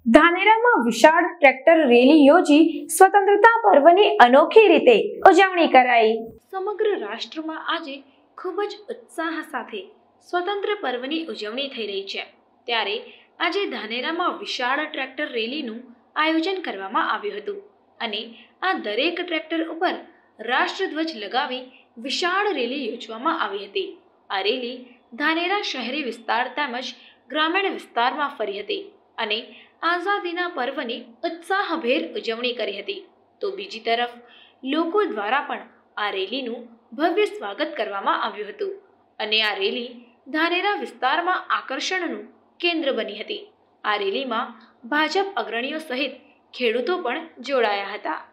ધાનેરામાં વિશાળ tractor rally યોજી સ્વતંત્રતા પર્વની અનોખી રીતે ઉજવણી કરાઈ। સમગ્ર રાષ્ટ્રમાં આજે ખૂબ જ ઉત્સાહ સાથે સ્વતંત્ર પર્વની ઉજવણી થઈ રહી છે, ત્યારે આજે ધાનેરામાં વિશાળ ટ્રેક્ટર રેલીનું આયોજન કરવામાં આવ્યું હતું અને આ દરેક ટ્રેક્ટર ઉપર રાષ્ટ્રધ્વજ લગાવી વિશાળ રેલી યોજવામાં આવી હતી। આ રેલી ધાનેરા શહેરી વિસ્તાર તેમજ ગ્રામીણ વિસ્તારમાં ફરી હતી અને આઝાદીના પર્વની ઉત્સાહભેર ઉજવણી કરી હતી, તો બીજી તરફ લોકો દ્વારા પણ આ રેલીનું ભવ્ય સ્વાગત કરવામાં આવ્યું હતું અને આ રેલી ધાનેરા વિસ્તારમાં આકર્ષણનું કેન્દ્ર બની હતી। આ રેલીમાં ભાજપ અગ્રણીઓ સહિત ખેડૂતો પણ જોડાયા હતા।